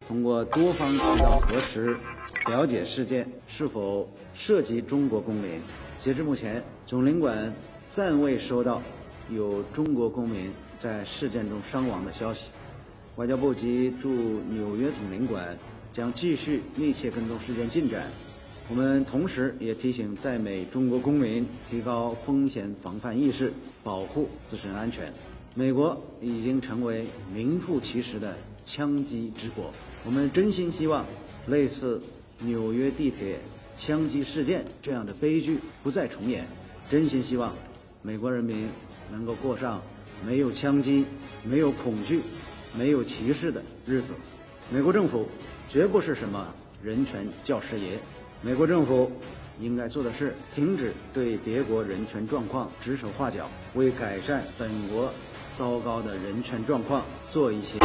通过多方渠道核实了解事件是否涉及中国公民。截至目前，总领馆暂未收到有中国公民在事件中伤亡的消息。外交部及驻纽约总领馆将继续密切跟踪事件进展。我们同时也提醒在美中国公民提高风险防范意识，保护自身安全。美国已经成为名副其实的枪击之国，我们真心希望类似纽约地铁枪击事件这样的悲剧不再重演，真心希望美国人民能够过上没有枪击、没有恐惧、没有歧视的日子。美国政府绝不是什么人权教师爷，美国政府应该做的是停止对别国人权状况指手画脚，为改善本国糟糕的人权状况做一些